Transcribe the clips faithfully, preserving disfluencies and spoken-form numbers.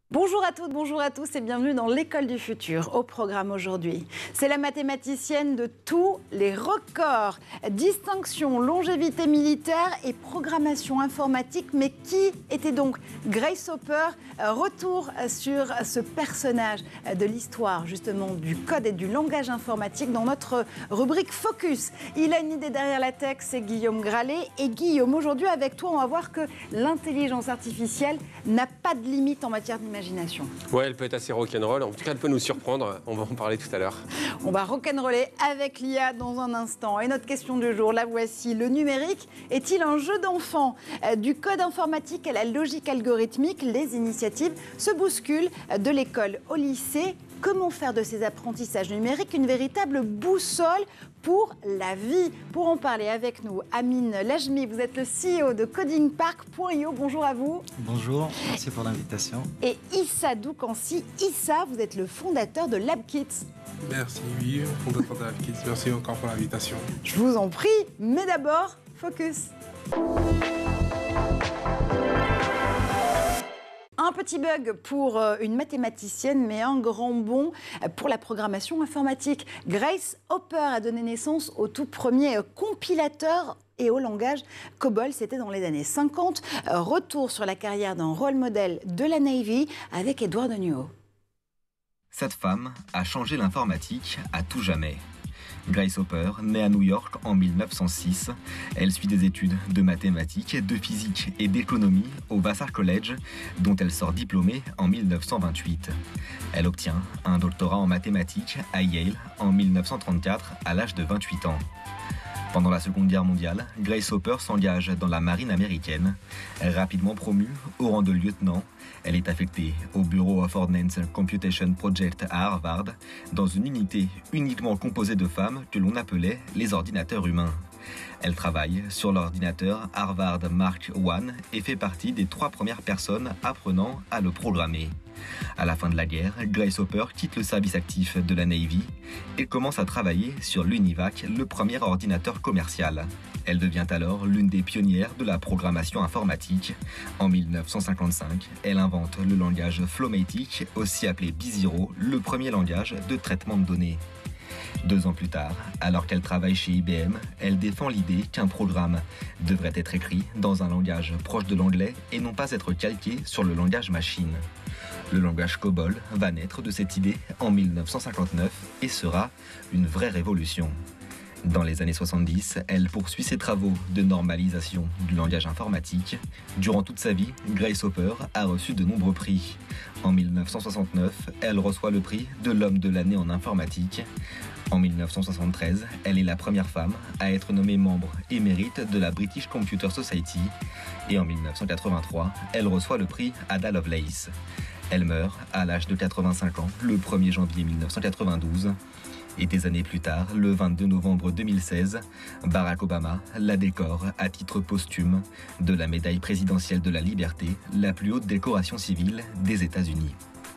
Bonjour à toutes, bonjour à tous et bienvenue dans l'école du futur. Au programme aujourd'hui, c'est la mathématicienne de tous les records. Distinction, longévité militaire et programmation informatique. Mais qui était donc Grace Hopper? Retour sur ce personnage de l'histoire justement du code et du langage informatique dans notre rubrique Focus. Il a une idée derrière la tech, c'est Guillaume Gralet. Et Guillaume, aujourd'hui avec toi, on va voir que l'intelligence artificielle n'a pas de limite en matière d'imagination. Ouais, elle peut être assez rock'n'roll. En tout cas, elle peut nous surprendre. On va en parler tout à l'heure. On va rock'n'roller avec l'I A dans un instant. Et notre question du jour, la voici. Le numérique est-il un jeu d'enfant? Du code informatique à la logique algorithmique, les initiatives se bousculent de l'école au lycée. Comment faire de ces apprentissages numériques une véritable boussole pour la vie? Pour en parler avec nous, Amine Lajmi, vous êêtes le C E O de coding park point i o. Bonjour à vous. Bonjour, merci pour l'invitation. Et Issa Doukansi. Issa, vous êtes le fondateur de LabKits. Merci, oui, fondateur de LabKits. Merci encore pour l'invitation. Je vous en prie, mais d'abord, focus. Un petit bug pour une mathématicienne, mais un grand bond pour la programmation informatique. Grace Hopper a donné naissance au tout premier compilateur et au langage COBOL. C'était dans les années cinquante. Retour sur la carrière d'un rôle modèle de la Navy avec Edward Nuo. Cette femme a changé l'informatique à tout jamais. Grace Hopper, née à New York en mille neuf cent six, elle suit des études de mathématiques, de physique et d'économie au Vassar College, dont elle sort diplômée en mille neuf cent vingt-huit. Elle obtient un doctorat en mathématiques à Yale en mille neuf cent trente-quatre à l'âge de vingt-huit ans. Pendant la Seconde Guerre mondiale, Grace Hopper s'engage dans la marine américaine. Rapidement promue au rang de lieutenant, elle est affectée au Bureau of Ordnance Computation Project à Harvard, dans une unité uniquement composée de femmes que l'on appelait les ordinateurs humains. Elle travaille sur l'ordinateur Harvard Mark one et fait partie des trois premières personnes apprenant à le programmer. À la fin de la guerre, Grace Hopper quitte le service actif de la Navy et commence à travailler sur l'UNIVAC, le premier ordinateur commercial. Elle devient alors l'une des pionnières de la programmation informatique. En mille neuf cent cinquante-cinq, elle invente le langage Flowmatic, aussi appelé B zéro, le premier langage de traitement de données. Deux ans plus tard, alors qu'elle travaille chez I B M, elle défend l'idée qu'un programme devrait être écrit dans un langage proche de l'anglais et non pas être calqué sur le langage machine. Le langage COBOL va naître de cette idée en mille neuf cent cinquante-neuf et sera une vraie révolution. Dans les années soixante-dix, elle poursuit ses travaux de normalisation du langage informatique. Durant toute sa vie, Grace Hopper a reçu de nombreux prix. En mille neuf cent soixante-neuf, elle reçoit le prix de l'homme de l'année en informatique. En mille neuf cent soixante-treize, elle est la première femme à être nommée membre émérite de la British Computer Society. Et en mille neuf cent quatre-vingt-trois, elle reçoit le prix Ada Lovelace. Elle meurt à l'âge de quatre-vingt-cinq ans le premier janvier mille neuf cent quatre-vingt-douze. Et des années plus tard, le vingt-deux novembre deux mille seize, Barack Obama la décore à titre posthume de la médaille présidentielle de la liberté, la plus haute décoration civile des États-Unis.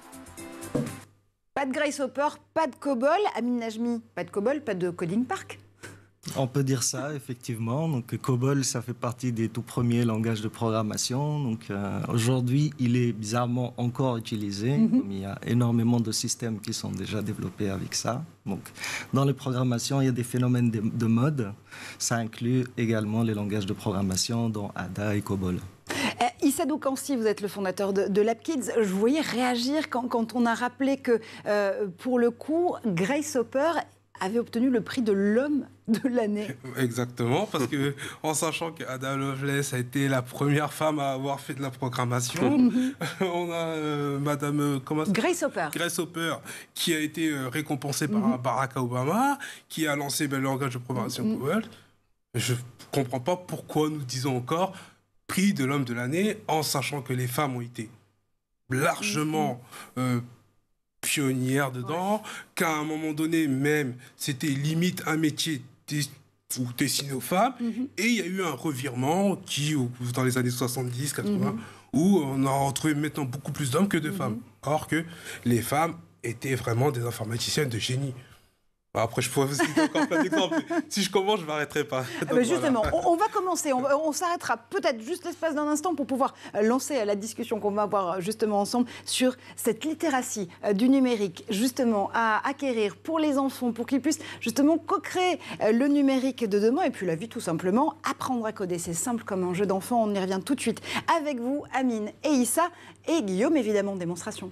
Pas de Grace Hopper, pas de COBOL. Amine Lajmi, pas de COBOL, pas de coding park. On peut dire ça, effectivement. Donc, COBOL, ça fait partie des tout premiers langages de programmation. Donc, euh, aujourd'hui, il est bizarrement encore utilisé. Mm-hmm. Comme il y a énormément de systèmes qui sont déjà développés avec ça. Donc, dans les programmations, il y a des phénomènes de, de mode. Ça inclut également les langages de programmation, dont Ada et COBOL. Eh, Issa Doukansi, vous êtes le fondateur de, de LabKits. Je vous voyais réagir quand, quand on a rappelé que, euh, pour le coup, Grace Hopper avait obtenu le prix de l'homme de l'année. Exactement, parce que en sachant qu'Ada Lovelace a été la première femme à avoir fait de la programmation, on a euh, Madame euh, comment Grace Hopper. Grace Hopper qui a été euh, récompensée par mm-hmm. Barack Obama, qui a lancé ben, le langage de programmation mm-hmm. COBOL. Je comprends pas pourquoi nous disons encore prix de l'homme de l'année, en sachant que les femmes ont été largement mm-hmm. euh, pionnière dedans, ouais. Qu'à un moment donné même, c'était limite un métier ou destiné aux femmes, mm-hmm. et il y a eu un revirement qui, dans les années soixante-dix quatre-vingts, mm-hmm. où on a retrouvé maintenant beaucoup plus d'hommes que de mm-hmm. femmes. Or que les femmes étaient vraiment des informaticiennes de génie. Après, je pourrais vous citer encore plein d'exemples. Si je commence, je ne m'arrêterai pas. Donc, mais justement, voilà. on, on va commencer. On, va- on s'arrêtera peut-être juste l'espace d'un instant pour pouvoir lancer la discussion qu'on va avoir justement ensemble sur cette littératie euh, du numérique, justement, à acquérir pour les enfants, pour qu'ils puissent justement co-créer euh, le numérique de demain et puis la vie tout simplement. Apprendre à coder, c'est simple comme un jeu d'enfant. On y revient tout de suite avec vous, Amine et Issa, et Guillaume, évidemment, démonstration.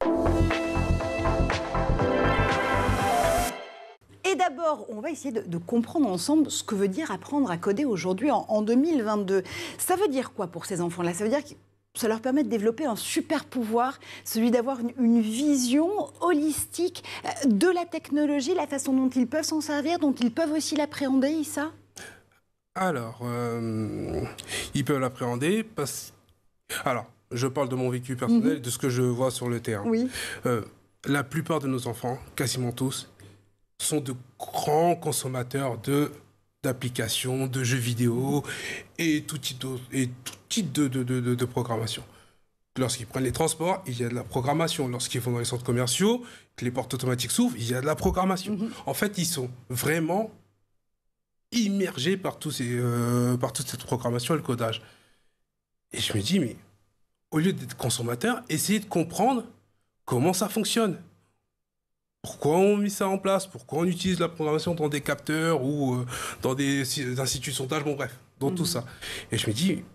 Et d'abord, on va essayer de, de comprendre ensemble ce que veut dire apprendre à coder aujourd'hui en, en deux mille vingt-deux. Ça veut dire quoi pour ces enfants-là? Ça veut dire que ça leur permet de développer un super pouvoir, celui d'avoir une, une vision holistique de la technologie, la façon dont ils peuvent s'en servir, dont ils peuvent aussi l'appréhender, Issa? Alors, euh, ils peuvent l'appréhender parce... Alors, je parle de mon vécu personnel, mmh. de ce que je vois sur le terrain. Oui. Euh, la plupart de nos enfants, quasiment tous, sont de grands consommateurs de d'applications, de jeux vidéo et tout type de, et tout type de, de, de, de, de programmation. Lorsqu'ils prennent les transports, il y a de la programmation. Lorsqu'ils vont dans les centres commerciaux, que les portes automatiques s'ouvrent, il y a de la programmation. Mm-hmm. En fait, ils sont vraiment immergés par, tous ces, euh, par toute cette programmation et le codage. Et je me dis, mais au lieu d'être consommateur, essayez de comprendre comment ça fonctionne. Pourquoi on met ça en place? Pourquoi on utilise la programmation dans des capteurs ou euh, dans des, des instituts de sondage? Bon, bref, dans mmh. tout ça. Et je me dis,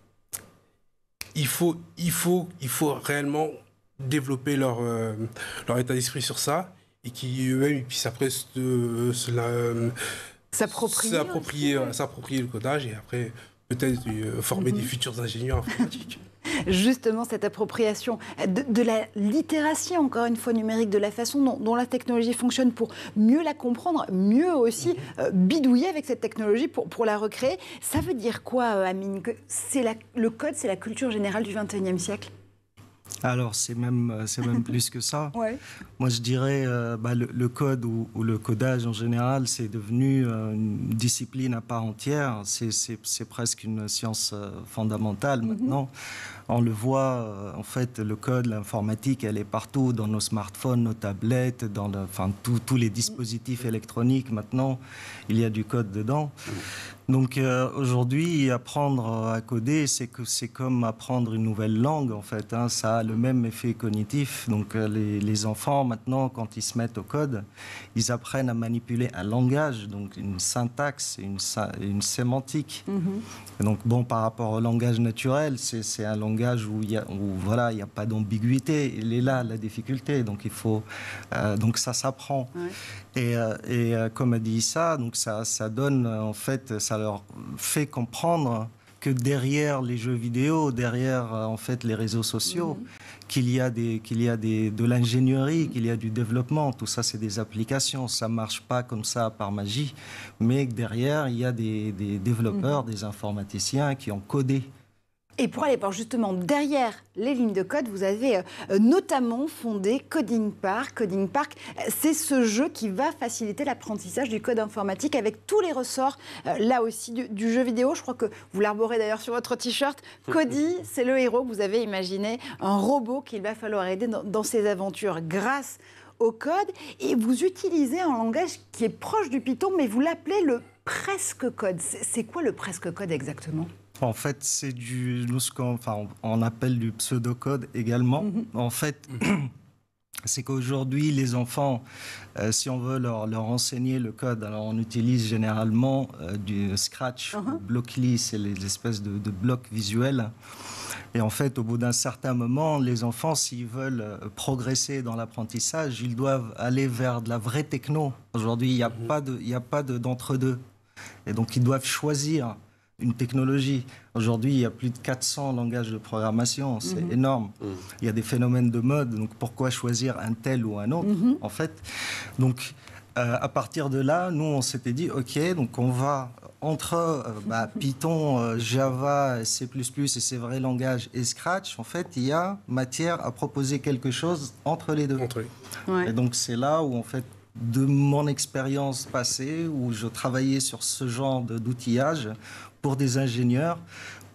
il faut, il faut, il faut réellement développer leur, euh, leur état d'esprit sur ça et qu'ils eux-mêmes puissent après se, se la, euh, s'approprier, s'approprier, euh, s'approprier le codage et après peut-être euh, former mmh. des futurs ingénieurs informatiques. Justement, cette appropriation de, de la littératie, encore une fois, numérique, de la façon dont, dont la technologie fonctionne pour mieux la comprendre, mieux aussi euh, bidouiller avec cette technologie pour, pour la recréer. Ça veut dire quoi, euh, Amine? Que c'est la, le code, c'est la culture générale du vingt et unième siècle? Alors, c'est même, c'est même plus que ça. Ouais. Moi, je dirais euh, bah, le, le code ou, ou le codage en général, c'est devenu euh, une discipline à part entière. C'est, c'est, c'est presque une science euh, fondamentale mm-hmm. maintenant. On le voit, euh, en fait, le code, l'informatique, elle est partout, dans nos smartphones, nos tablettes, dans le, enfin, tout, tous les dispositifs électroniques. Maintenant, il y a du code dedans. Donc, euh, aujourd'hui, apprendre à coder, c'est, que, c'est comme apprendre une nouvelle langue, en fait. Hein. Ça a le même effet cognitif. Donc, euh, les, les enfants, maintenant, quand ils se mettent au code, ils apprennent à manipuler un langage, donc une syntaxe, une, une sémantique. Mm-hmm. Donc, bon, par rapport au langage naturel, c'est, c'est un langage où il y a, où, voilà, il n'y a pas d'ambiguïté. Il est là, la difficulté. Donc, il faut, euh, donc ça s'apprend. Ouais. Et, euh, et euh, comme a dit ça, donc ça, ça donne, en fait, ça leur fait comprendre que derrière les jeux vidéo, derrière, en fait, les réseaux sociaux, mmh. qu'il y a, des, qu'il y a des, de l'ingénierie, qu'il y a du développement. Tout ça, c'est des applications. Ça ne marche pas comme ça par magie. Mais derrière, il y a des, des développeurs, mmh. des informaticiens qui ont codé. Et pour aller voir justement derrière les lignes de code, vous avez euh, notamment fondé Coding Park. Coding Park, c'est ce jeu qui va faciliter l'apprentissage du code informatique avec tous les ressorts, euh, là aussi, du, du jeu vidéo. Je crois que vous l'arborez d'ailleurs sur votre t-shirt. Cody, c'est le héros que vous avez imaginé, un robot qu'il va falloir aider dans, dans ses aventures grâce au code. Et vous utilisez un langage qui est proche du Python, mais vous l'appelez le presque code. C'est, c'est quoi le presque code exactement ? En fait, c'est du, nous, ce qu'on enfin, on appelle du pseudocode également. Mm-hmm. En fait, c'est qu'aujourd'hui, les enfants, euh, si on veut leur, leur enseigner le code, alors on utilise généralement euh, du Scratch, uh-huh. Blockly, c'est les espèces de, de blocs visuels. Et en fait, au bout d'un certain moment, les enfants, s'ils veulent euh, progresser dans l'apprentissage, ils doivent aller vers de la vraie techno. Aujourd'hui, il n'y a mm-hmm. pas de, il n'y a pas de, d'entre-deux. Et donc, ils doivent choisir une technologie. Aujourd'hui, il y a plus de quatre cents langages de programmation. C'est mmh. énorme. Mmh. Il y a des phénomènes de mode. Donc, pourquoi choisir un tel ou un autre, mmh. en fait? Donc, euh, à partir de là, nous, on s'était dit, OK, donc on va entre euh, bah, Python, euh, Java, C plus plus et ces vrais langages et Scratch, en fait, il y a matière à proposer quelque chose entre les deux. Entre les... Ouais. Et donc, c'est là où, en fait, de mon expérience passée, où je travaillais sur ce genre de, d'outillage pour des ingénieurs,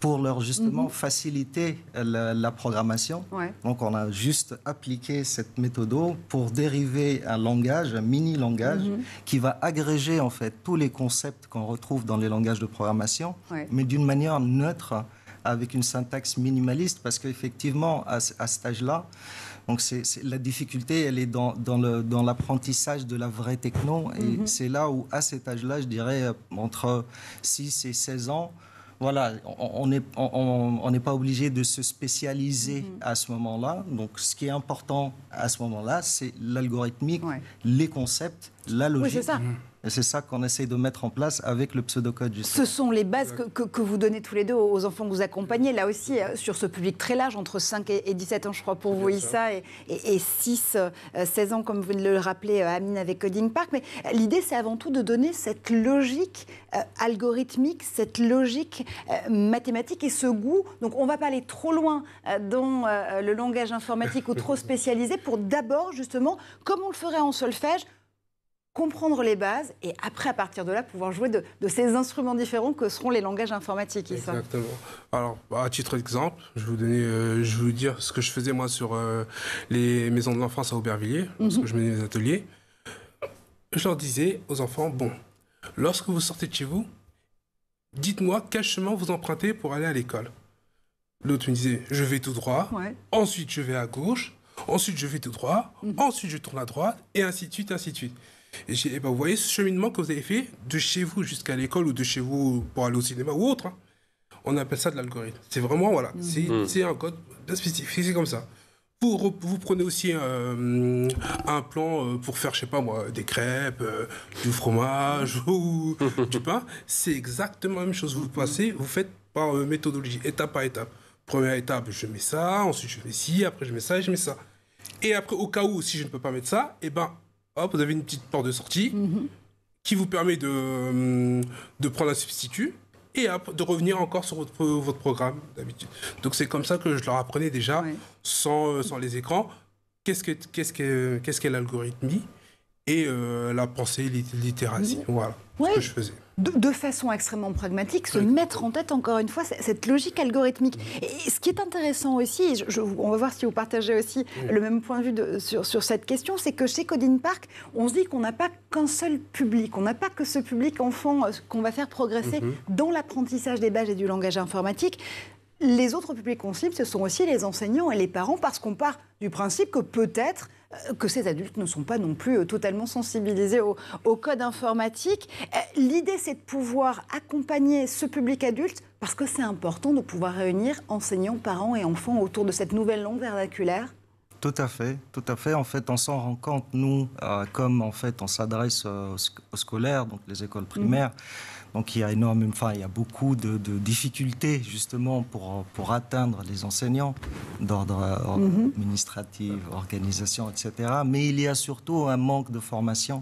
pour leur justement Mhm. faciliter la, la programmation. Ouais. Donc on a juste appliqué cette méthode pour dériver un langage, un mini-langage, Mhm. qui va agréger en fait tous les concepts qu'on retrouve dans les langages de programmation, Ouais. mais d'une manière neutre, avec une syntaxe minimaliste, parce qu'effectivement, à, ce- à cet âge-là, donc c'est, c'est- la difficulté, elle est dans, dans, le, dans l'apprentissage de la vraie techno. Et Mhm. c'est là où, à cet âge-là, je dirais, euh, entre six et seize ans, voilà, on n'est on, on, on n'est pas obligé de se spécialiser Mhm. à ce moment-là. Donc, ce qui est important à ce moment-là, c'est l'algorithmique, Ouais. les concepts, la Oui, logique. c'est ça. Et c'est ça qu'on essaie de mettre en place avec le pseudocode, justement. Ce sont les bases que, que- que vous donnez tous les deux aux enfants que vous accompagnez, là aussi, euh, sur ce public très large, entre cinq et et dix-sept ans, je crois, pour vous, Bien Issa, et, et, et six, seize ans, comme vous le rappelez, euh, Amine, avec Coding Park. Mais euh, l'idée, c'est avant tout de donner cette logique euh, algorithmique, cette logique euh, mathématique et ce goût. Donc, on ne va pas aller trop loin euh, dans euh, le langage informatique ou trop spécialisé pour d'abord, justement, comme on le ferait en solfège, comprendre les bases et après, à partir de là, pouvoir jouer de, de ces instruments différents que seront les langages informatiques. Issa. Exactement. Alors, à titre d'exemple, je vais vous donner, euh, je vais vous dire ce que je faisais moi sur euh, les maisons de l'enfance à Aubervilliers, parce que je menais des ateliers. Je leur disais aux enfants, bon, lorsque vous sortez de chez vous, dites-moi quel chemin vous empruntez pour aller à l'école. L'autre me disait, je vais tout droit, Ouais. ensuite je vais à gauche, ensuite je vais tout droit, ensuite je tourne à droite, et ainsi de suite, ainsi de suite. Et j'ai dit, eh ben, vous voyez ce cheminement que vous avez fait de chez vous jusqu'à l'école ou de chez vous pour aller au cinéma ou autre, hein, on appelle ça de l'algorithme. C'est vraiment, voilà, c'est Mm. c'est un code bien spécifique, c'est comme ça. Vous, re- vous prenez aussi euh, un plan euh, pour faire, je sais pas moi, des crêpes, euh, du fromage ou du pain. C'est exactement la même chose. Vous passez, vous faites par euh, méthodologie, étape par étape. Première étape, je mets ça, ensuite je mets ci, après je mets ça et je mets ça. Et après, au cas où, si je ne peux pas mettre ça, eh ben, hop, vous avez une petite porte de sortie qui vous permet de, euh, de prendre un substitut et hop, de revenir encore sur votre, votre programme d'habitude. Donc c'est comme ça que je leur apprenais déjà, Ouais. sans, euh, sans les écrans, qu'est-ce que, qu'est-ce que, qu'est-ce qu'est l'algorithmie et euh, la pensée, lit- littératie. Voilà Ouais. ce que je faisais. De, de façon extrêmement pragmatique, se mettre en tête, encore une fois, c- cette logique algorithmique. Et ce qui est intéressant aussi, je- je- on va voir si vous partagez aussi le même point de vue de- sur, sur cette question, c'est que chez Coding Park, on se dit qu'on n'a pas qu'un seul public, on n'a pas que ce public enfant euh, qu'on va faire progresser dans l'apprentissage des bases et du langage informatique. Les autres publics qu'on cible, ce sont aussi les enseignants et les parents, parce qu'on part du principe que peut-être euh, que ces adultes ne sont pas non plus euh, totalement sensibilisés au, au code informatique. Euh, L'idée, c'est de pouvoir accompagner ce public adulte, parce que c'est important de pouvoir réunir enseignants, parents et enfants autour de cette nouvelle langue vernaculaire. Tout à fait, tout à fait. En fait, on s'en rend compte, nous, euh, comme en fait, on s'adresse euh, aux, sc- aux scolaires, donc les écoles primaires. Donc il y a énormément, enfin il y a beaucoup de, de difficultés justement pour pour atteindre les enseignants d'ordre euh, Mhm. administratif, organisation, et cetera. Mais il y a surtout un manque de formation.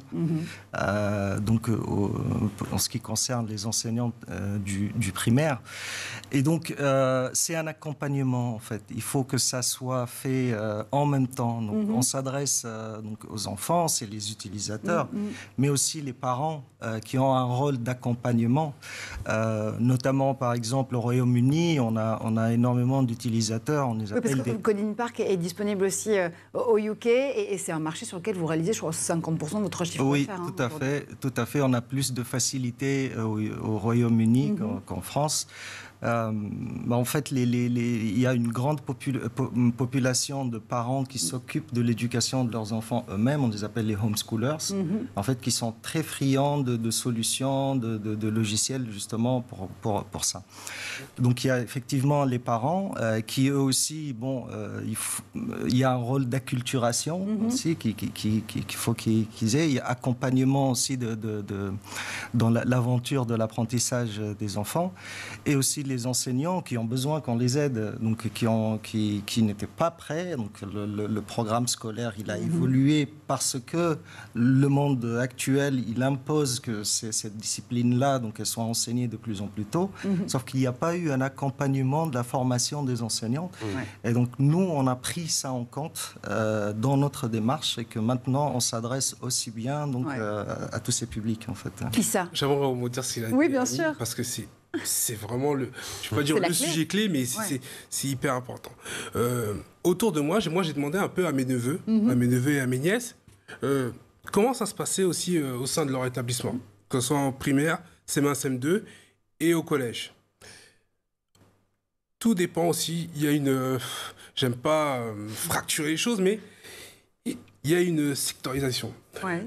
Euh, donc euh, au- en ce qui concerne les enseignants euh, du, du primaire. Et donc euh, c'est un accompagnement en fait. Il faut que ça soit fait euh, en même temps. Donc Mhm. on s'adresse euh, donc aux enfants, c'est les utilisateurs, mais aussi les parents euh, qui ont un rôle d'accompagnement. Euh, notamment par exemple au Royaume-Uni, on a on a énormément d'utilisateurs. On les Oui, parce appelle que des Coding Park est disponible aussi euh, au U K et, et c'est un marché sur lequel vous réalisez, je crois, cinquante pour cent de votre chiffre Oui, d'affaires. hein, tout à aujourd'hui. fait, tout à fait. On a plus de facilité au, au Royaume-Uni Mhm. qu'en, qu'en France. Euh, bah, en fait, les, les, les, il y a une grande popul- po- population de parents qui s'occupent de l'éducation de leurs enfants eux-mêmes. On les appelle les homeschoolers. Mhm. En fait, qui sont très friands de, de solutions, de, de, de logiciels justement pour, pour, pour ça. Donc, il y a effectivement les parents euh, qui eux aussi, bon, euh, il, f- il y a un rôle d'acculturation Mhm. aussi qui, qui, qui, qui- qu'il faut qu'ils, qu'ils aient. Il y a accompagnement aussi de, de, de- dans la- l'aventure de l'apprentissage des enfants et aussi les enseignants qui ont besoin qu'on les aide, donc qui, ont, qui, qui n'étaient pas prêts. Donc, le, le- le programme scolaire, il a évolué parce que le monde actuel, il impose que ces, cette discipline-là, donc elles soient enseignées de plus en plus tôt. Sauf qu'il n'y a pas eu un accompagnement de la formation des enseignants. Ouais. Et donc, nous, on a pris ça en compte euh, dans notre démarche et que maintenant, on s'adresse aussi bien donc, Ouais. euh, à tous ces publics, en fait. Qui ça? J'aimerais vous dire ce qu'il a Oui, dit, bien Ami, sûr. parce que c'est c'est vraiment le, je ne vais pas dire le clé. sujet clé, mais c'est ouais. hyper important. Euh, autour de moi, moi j'ai demandé un peu à mes neveux, mm-hmm. à mes neveux et à mes nièces, euh, comment ça se passait aussi euh, au sein de leur établissement, que ce soit en primaire, C M un, C M deux et au collège. Tout dépend aussi, il y a une, euh, j'aime pas euh, fracturer les choses, mais il y a une sectorisation. Ouais.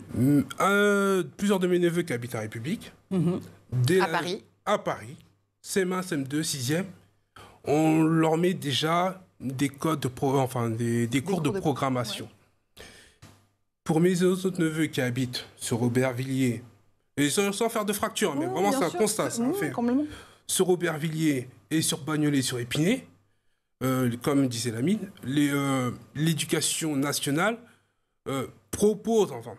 Un, plusieurs de mes neveux qui habitent à République, mm-hmm. dès à la, Paris. À Paris, C M un, C M deux, sixième, on leur met déjà des codes de pro, enfin des, des, des cours, cours de, de programmation. Ouais. Pour mes autres neveux qui habitent sur Aubervilliers, et sans, sans faire de fracture, oh, mais vraiment c'est un constat, c'est un fait. Sur Aubervilliers et sur Bagnolet, sur Épinay, euh, comme disait Lamine, euh, l'éducation nationale euh, propose, enfin,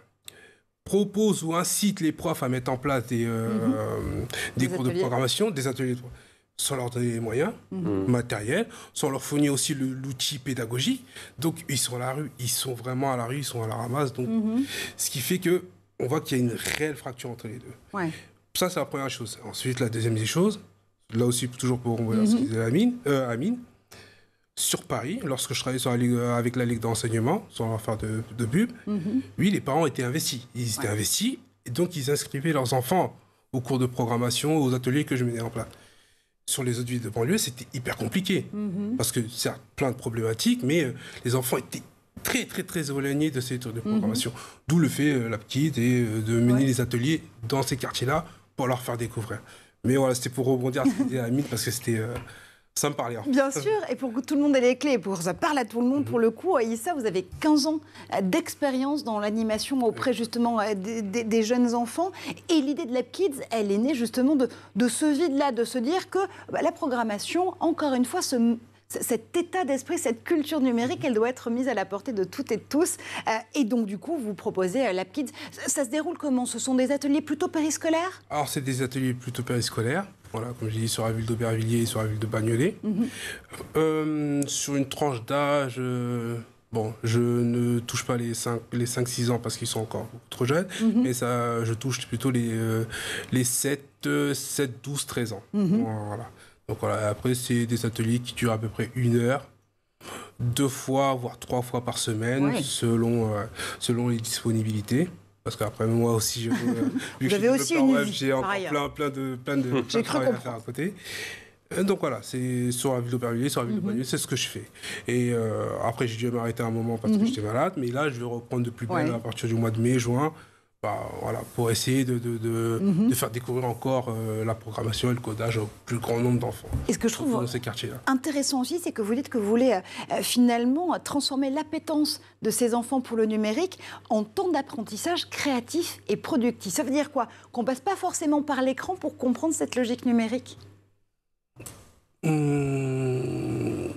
propose ou incite les profs à mettre en place des, euh, mm-hmm. des, des cours ateliers. de programmation, des ateliers, sans leur donner les moyens mm-hmm. matériels, sans leur fournir aussi l'outil pédagogique. Donc, ils sont à la rue, ils sont vraiment à la rue, ils sont à la ramasse. Donc, mm-hmm. ce qui fait qu'on voit qu'il y a une réelle fracture entre les deux. Ouais. Ça, c'est la première chose. Ensuite, la deuxième des choses, là aussi, toujours pour rebondir mm-hmm. ce que disait Amine, euh, Amine, sur Paris, lorsque je travaillais sur la Ligue, avec la Ligue d'enseignement, sans leur faire de, de pub, mm-hmm. oui, les parents étaient investis. Ils étaient ouais. investis, et donc ils inscrivaient leurs enfants aux cours de programmation, aux ateliers que je mettais en place. Sur les autres villes de banlieue, c'était hyper compliqué, mm-hmm. parce que c'est plein de problématiques, mais euh, les enfants étaient très, très, très éloignés de ces tours de programmation. Mm-hmm. D'où le fait, euh, la petite, et, euh, de mener ouais. les ateliers dans ces quartiers-là pour leur faire découvrir. Mais voilà, c'était pour rebondir à ce que disait Amine, parce que c'était... Euh, ça me parlait. Bien sûr, et pour que tout le monde ait les clés, pour que ça parle à tout le monde, mmh. pour le coup, Issa, vous avez quinze ans d'expérience dans l'animation auprès justement des, des, des jeunes enfants. Et l'idée de Lab Kids, elle est née justement de, de ce vide-là, de se dire que bah, la programmation, encore une fois, ce... cet état d'esprit, cette culture numérique, elle doit être mise à la portée de toutes et de tous. Euh, et donc, du coup, vous proposez euh, Lab Kids. Ça, ça se déroule comment? Ce sont des ateliers plutôt périscolaires? Alors, c'est des ateliers plutôt périscolaires. Voilà, comme je dis, sur la ville d'Aubervilliers et sur la ville de Bagnolet. Mm-hmm. euh, sur une tranche d'âge, euh, bon, je ne touche pas les cinq six ans parce qu'ils sont encore trop jeunes, mm-hmm. mais ça, je touche plutôt les, euh, les sept, douze, treize ans. Mm-hmm. Voilà. Donc voilà, après, c'est des ateliers qui durent à peu près une heure, deux fois, voire trois fois par semaine, oui. selon, euh, selon les disponibilités. Parce qu'après, moi aussi, je, euh, vu que aussi une web, j'ai encore plein, plein de, plein de, plein de travail à faire à côté. Euh, donc voilà, c'est sur la ville d'Aubervilliers, sur la ville mm-hmm. de Bagnolet, c'est ce que je fais. Et euh, après, j'ai dû m'arrêter un moment parce mm-hmm. que j'étais malade, mais là, je vais reprendre de plus belle ouais. à partir du mois de mai, juin. Bah, voilà, pour essayer de, de, de, mm-hmm. de faire découvrir encore euh, la programmation et le codage au plus grand nombre d'enfants. Et ce que je trouve dans ces quartiers-là. Intéressant aussi, c'est que vous dites que vous voulez euh, finalement transformer l'appétence de ces enfants pour le numérique en temps d'apprentissage créatif et productif. Ça veut dire quoi? Qu'on ne passe pas forcément par l'écran pour comprendre cette logique numérique? mmh...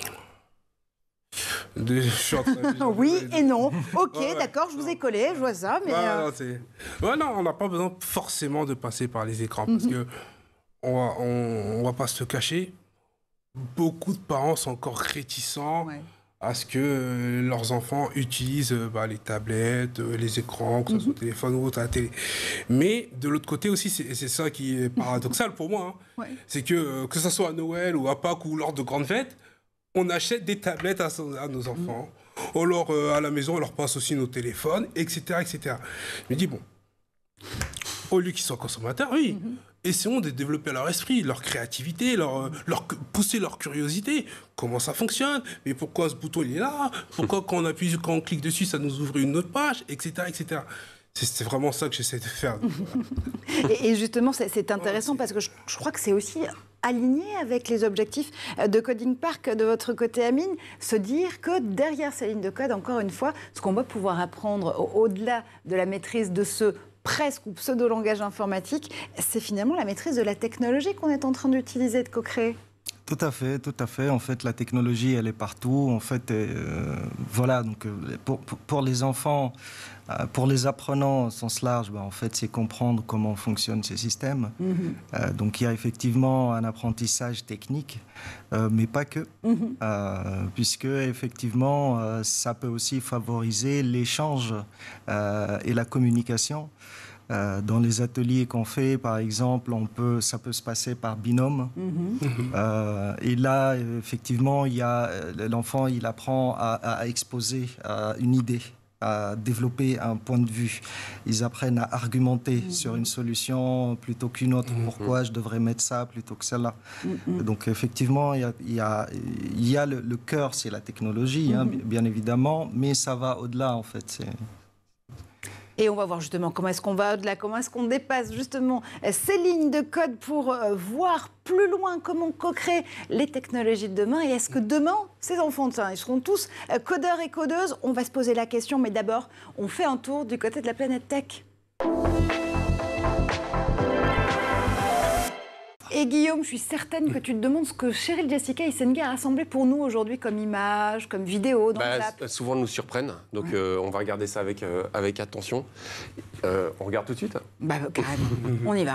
De... oui et non. Ok, ouais, d'accord, je vous ai collé, je vois ça. Mais ouais, euh... non, ouais, non, on n'a pas besoin forcément de passer par les écrans parce mm-hmm. que on va, on, on va pas se cacher. Beaucoup de parents sont encore réticents ouais. à ce que euh, leurs enfants utilisent euh, bah, les tablettes, euh, les écrans, que ce mm-hmm. soit au téléphone ou à la télé. Mais de l'autre côté aussi, c'est ça qui est paradoxal pour moi, hein, ouais. c'est que euh, que ce soit à Noël ou à Pâques ou lors de grandes fêtes, on achète des tablettes à, à nos enfants. Mmh. On leur, euh, à la maison, on leur passe aussi nos téléphones, et cetera, et cetera. Je me dis, bon, au lieu qu'ils soient consommateurs, oui, mmh. essayons de développer leur esprit, leur créativité, leur, leur, pousser leur curiosité. Comment ça fonctionne? Mais pourquoi ce bouton, il est là? Pourquoi quand on appuie, quand on clique dessus, ça nous ouvre une autre page, et cetera, et cetera. C'est vraiment ça que j'essaie de faire. et, et justement, c'est intéressant parce que je, je crois que c'est aussi aligné avec les objectifs de Coding Park de votre côté, Amine, se dire que derrière ces lignes de code, encore une fois, ce qu'on va pouvoir apprendre au-delà de la maîtrise de ce presque ou pseudo-langage informatique, c'est finalement la maîtrise de la technologie qu'on est en train d'utiliser, de co-créer. Tout à fait, tout à fait. En fait, la technologie, elle est partout. En fait, euh, voilà. Donc, pour, pour les enfants, euh, pour les apprenants au sens large, ben, en fait, c'est comprendre comment fonctionnent ces systèmes. Mm-hmm. euh, donc, il y a effectivement un apprentissage technique, euh, mais pas que, mm-hmm. euh, puisque effectivement, euh, ça peut aussi favoriser l'échange euh, et la communication. Euh, dans les ateliers qu'on fait, par exemple, on peut, ça peut se passer par binôme. Mm-hmm. euh, et là, effectivement, il y a, l'enfant, il apprend à, à exposer à une idée, à développer un point de vue. Ils apprennent à argumenter mmh. sur une solution plutôt qu'une autre. Mmh. Pourquoi je devrais mettre ça plutôt que celle-là. Mmh. Donc effectivement, il y a, il y a, il y a le, le cœur, c'est la technologie, mmh. hein, bien évidemment, mais ça va au-delà en fait. C'est... Et on va voir justement comment est-ce qu'on va au-delà, comment est-ce qu'on dépasse justement ces lignes de code pour euh, voir plus loin comment co-créer les technologies de demain. Et est-ce que demain, ces enfants, ils seront tous euh, codeurs et codeuses? On va se poser la question, mais d'abord, on fait un tour du côté de la planète tech. Et Guillaume, je suis certaine que tu te demandes ce que Cheryl Jessica Issenga a rassemblé pour nous aujourd'hui comme image, comme vidéo dans bah, l'app. Souvent, nous surprennent, donc ouais. euh, on va regarder ça avec, euh, avec attention. Euh, on regarde tout de suite? Bah, carrément, on y va.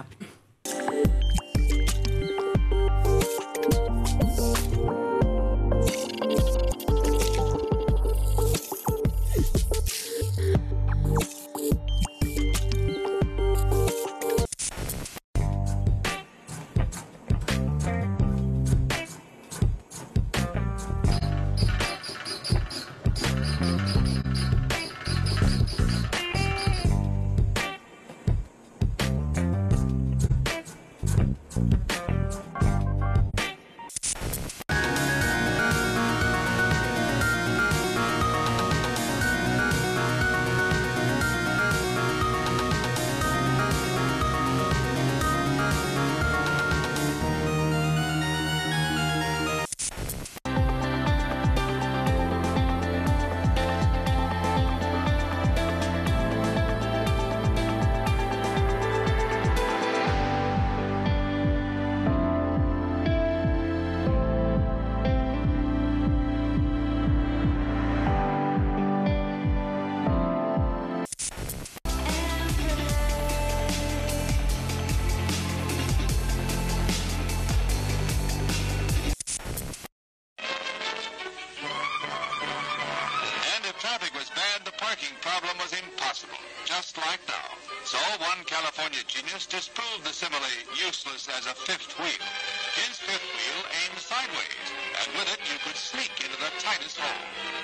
Disproved the simile useless as a fifth wheel. His fifth wheel aimed sideways, and with it you could sneak into the tightest hole.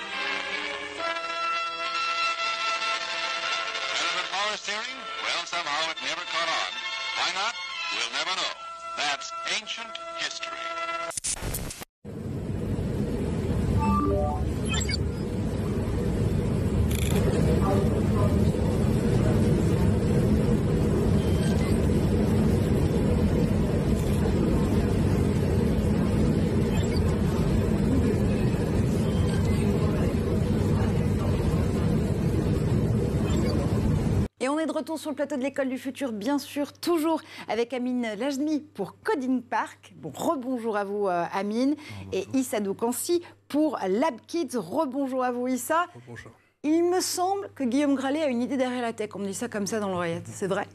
Better than power steering? Well, somehow it never caught on. Why not? We'll never know. That's ancient history. Et on est de retour sur le plateau de l'École du Futur, bien sûr, toujours avec Amine Lajmi pour Coding Park. Bon, rebonjour à vous, euh, Amine. Bonjour. Et Issa Doukansi pour Lab Kids. Rebonjour à vous, Issa. Rebonjour. Il me semble que Guillaume Gralet a une idée derrière la tech. On me dit ça comme ça dans l'oreillette. C'est vrai?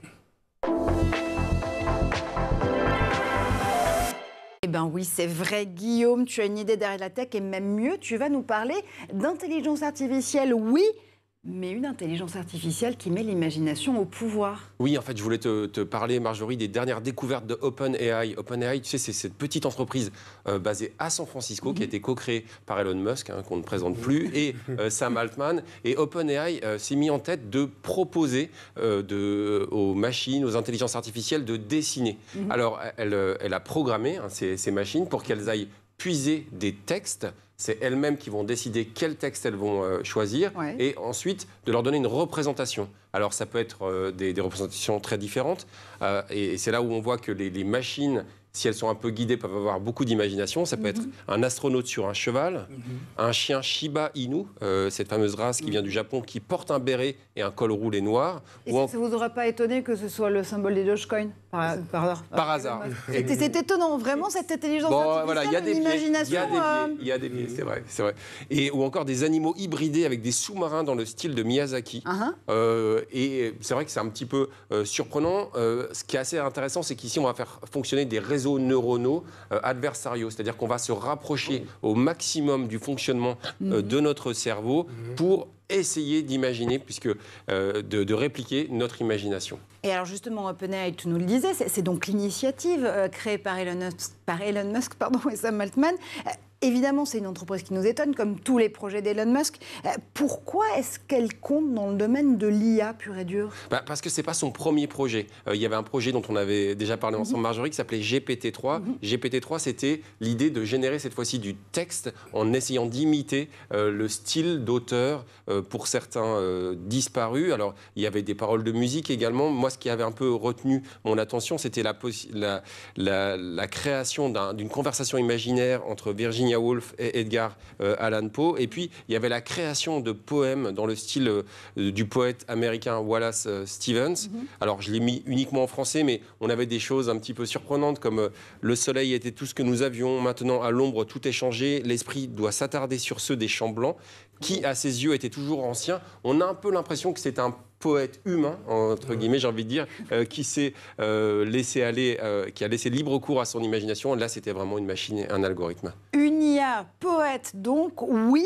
Eh bien oui, c'est vrai, Guillaume, tu as une idée derrière la tech et même mieux, tu vas nous parler d'intelligence artificielle, oui, mais une intelligence artificielle qui met l'imagination au pouvoir. Oui, en fait, je voulais te, te parler, Marjorie, des dernières découvertes de OpenAI. OpenAI, tu sais, c'est cette petite entreprise euh, basée à San Francisco, mm-hmm. qui a été co-créée par Elon Musk, hein, qu'on ne présente plus, et euh, Sam Altman. Et OpenAI euh, s'est mis en tête de proposer euh, de, aux machines, aux intelligences artificielles, de dessiner. Mm-hmm. Alors, elle, elle a programmé hein, ces, ces machines pour qu'elles aillent puiser des textes. C'est elles-mêmes qui vont décider quel texte elles vont euh, choisir ouais. et ensuite de leur donner une représentation. Alors ça peut être euh, des, des représentations très différentes euh, et, et c'est là où on voit que les, les machines, si elles sont un peu guidées, peuvent avoir beaucoup d'imagination. Ça peut mm-hmm. être un astronaute sur un cheval, mm-hmm. un chien Shiba Inu, euh, cette fameuse race qui mm-hmm. vient du Japon, qui porte un béret et un col roulé noir. Et ça ne en... vous aura pas étonné que ce soit le symbole des Dogecoin par, par hasard? Par hasard. C'était, c'est étonnant, vraiment, cette intelligence bon, artificielle, voilà, y a des une imagination... Il y a des pieds, c'est vrai, c'est vrai. Et, ou encore des animaux hybridés avec des sous-marins dans le style de Miyazaki. Uh-huh. Euh, et c'est vrai que c'est un petit peu euh, surprenant. Euh, ce qui est assez intéressant, c'est qu'ici, on va faire fonctionner des réseaux réseaux neuronaux euh, adversariaux, c'est-à-dire qu'on va se rapprocher au maximum du fonctionnement euh, de notre cerveau pour essayer d'imaginer, puisque euh, de, de répliquer notre imagination. Et alors justement, OpenAI, tu nous le disais, c'est, c'est donc l'initiative euh, créée par Elon Musk, par Elon Musk pardon, et Sam Altman. Euh, évidemment, c'est une entreprise qui nous étonne, comme tous les projets d'Elon Musk. Euh, pourquoi est-ce qu'elle compte dans le domaine de l'I A pur et dur ? Bah, parce que ce n'est pas son premier projet. Euh, il y avait un projet dont on avait déjà parlé ensemble, Marjorie, qui s'appelait G P T trois. Mm-hmm. G P T trois, c'était l'idée de générer cette fois-ci du texte en essayant d'imiter euh, le style d'auteur euh, pour certains euh, disparus. Alors, il y avait des paroles de musique également. Moi, ce qui avait un peu retenu mon attention, c'était la, la, la, la création d'un, d'une conversation imaginaire entre Virginia Woolf et Edgar euh, Allan Poe. Et puis, il y avait la création de poèmes dans le style euh, du poète américain Wallace euh, Stevens. Mm-hmm. Alors, je l'ai mis uniquement en français, mais on avait des choses un petit peu surprenantes, comme euh, le soleil était tout ce que nous avions. Maintenant, à l'ombre, tout est changé. L'esprit doit s'attarder sur ceux des champs blancs, qui, à ses yeux, étaient toujours anciens. On a un peu l'impression que c'est un poète humain, entre guillemets, j'ai envie de dire, euh, qui s'est euh, laissé aller, euh, qui a laissé libre cours à son imagination. Là, c'était vraiment une machine, un algorithme. Une I A poète, donc, oui,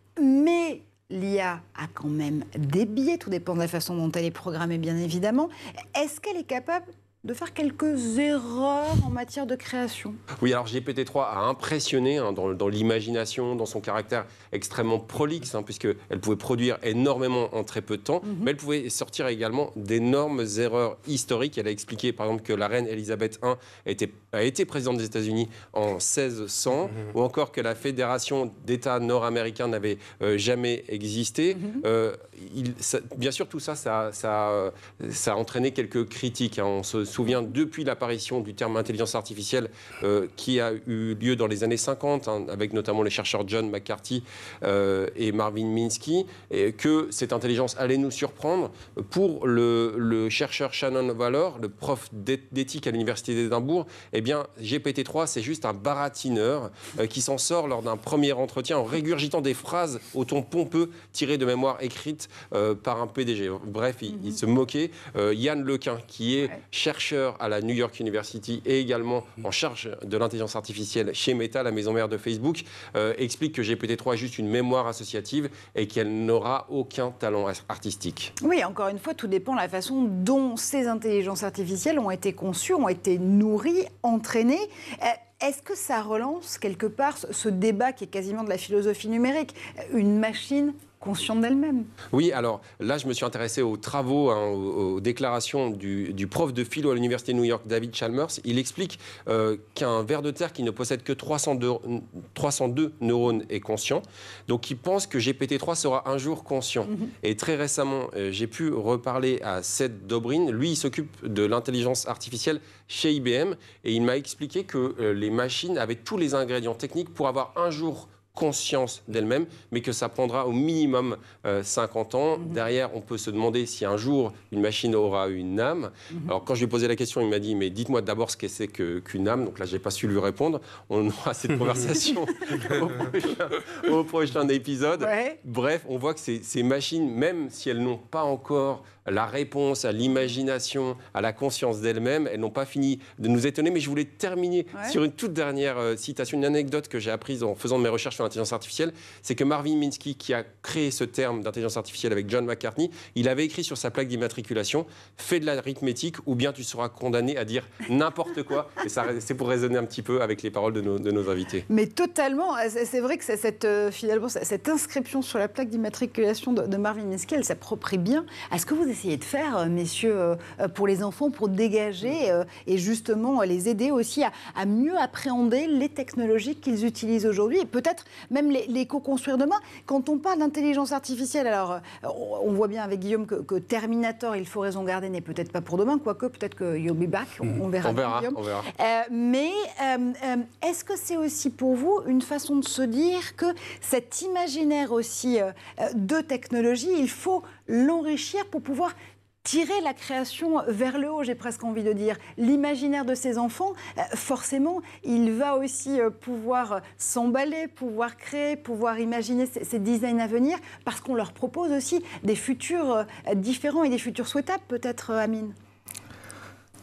mais l'I A a quand même des biais, tout dépend de la façon dont elle est programmée, bien évidemment. Est-ce qu'elle est capable de faire quelques erreurs en matière de création? Oui, alors G P T trois a impressionné hein, dans, dans l'imagination, dans son caractère extrêmement prolixe, hein, puisqu'elle pouvait produire énormément en très peu de temps, mm-hmm. mais elle pouvait sortir également d'énormes erreurs historiques. Elle a expliqué, par exemple, que la reine Elisabeth I était, a été présidente des États-Unis en seize cents, mm-hmm. ou encore que la Fédération d'États nord-américains n'avait euh, jamais existé. Mm-hmm. Euh, il, ça, bien sûr, tout ça, ça, ça, ça a entraîné quelques critiques. Hein. On se souvient, depuis l'apparition du terme intelligence artificielle euh, qui a eu lieu dans les années cinquante, hein, avec notamment les chercheurs John McCarthy euh, et Marvin Minsky, et que cette intelligence allait nous surprendre. Pour le, le chercheur Shannon Valor, le prof d'éthique à l'université d'Édimbourg, eh bien, G P T trois, c'est juste un baratineur euh, qui s'en sort lors d'un premier entretien en régurgitant des phrases au ton pompeux tirées de mémoire écrites euh, par un P D G. Bref, il, mm-hmm. il se moquait. Euh, Yann Lequin, qui est chercheur à la New York University et également en charge de l'intelligence artificielle chez Meta, la maison mère de Facebook, euh, explique que G P T trois est juste une mémoire associative et qu'elle n'aura aucun talent artistique. Oui, encore une fois, tout dépend de la façon dont ces intelligences artificielles ont été conçues, ont été nourries, entraînées. Euh, Est-ce que ça relance quelque part ce débat qui est quasiment de la philosophie numérique? Une machine consciente d'elle-même. Oui, alors là, je me suis intéressé aux travaux, hein, aux, aux déclarations du, du prof de philo à l'université de New York, David Chalmers. Il explique euh, qu'un ver de terre qui ne possède que trois cent deux, trois cent deux neurones est conscient. Donc, il pense que G P T trois sera un jour conscient. Mm-hmm. Et très récemment, euh, j'ai pu reparler à Seth Dobrin. Lui, il s'occupe de l'intelligence artificielle chez I B M. Et il m'a expliqué que euh, les machines avaient tous les ingrédients techniques pour avoir un jour conscience d'elle-même, mais que ça prendra au minimum euh, cinquante ans. Mmh. Derrière, on peut se demander si un jour une machine aura une âme. Mmh. Alors, quand je lui ai posé la question, il m'a dit, mais dites-moi d'abord ce que c'est que, qu'une âme. Donc là, je n'ai pas su lui répondre. On aura cette conversation au, prochain, au prochain épisode. Ouais. Bref, on voit que ces, ces machines, même si elles n'ont pas encore la réponse à l'imagination, à la conscience d'elles-mêmes, elles n'ont pas fini de nous étonner. Mais je voulais terminer ouais. sur une toute dernière euh, citation, une anecdote que j'ai apprise en faisant de mes recherches sur l'intelligence artificielle. C'est que Marvin Minsky, qui a créé ce terme d'intelligence artificielle avec John McCarthy, il avait écrit sur sa plaque d'immatriculation « Fais de l'arithmétique ou bien tu seras condamné à dire n'importe quoi ». Et ça, c'est pour raisonner un petit peu avec les paroles de nos, de nos invités. Mais totalement. C'est vrai que c'est cette, euh, finalement, cette inscription sur la plaque d'immatriculation de, de Marvin Minsky, elle s'approprie bien à ce que vous essayez de faire, messieurs, euh, pour les enfants, pour dégager euh, et justement les aider aussi à, à mieux appréhender les technologies qu'ils utilisent aujourd'hui et peut-être même les, les co-construire demain. Quand on parle d'intelligence artificielle, alors euh, on voit bien avec Guillaume que, que Terminator, il faut raison garder, n'est peut-être pas pour demain, quoique peut-être que you'll be back, on, on verra. On verra, on verra. Euh, mais euh, euh, est-ce que c'est aussi pour vous une façon de se dire que cet imaginaire aussi euh, de technologie, il faut l'enrichir pour pouvoir tirer la création vers le haut, j'ai presque envie de dire. L'imaginaire de ces enfants, forcément, il va aussi pouvoir s'emballer, pouvoir créer, pouvoir imaginer ces designs à venir, parce qu'on leur propose aussi des futurs différents et des futurs souhaitables, peut-être, Amine.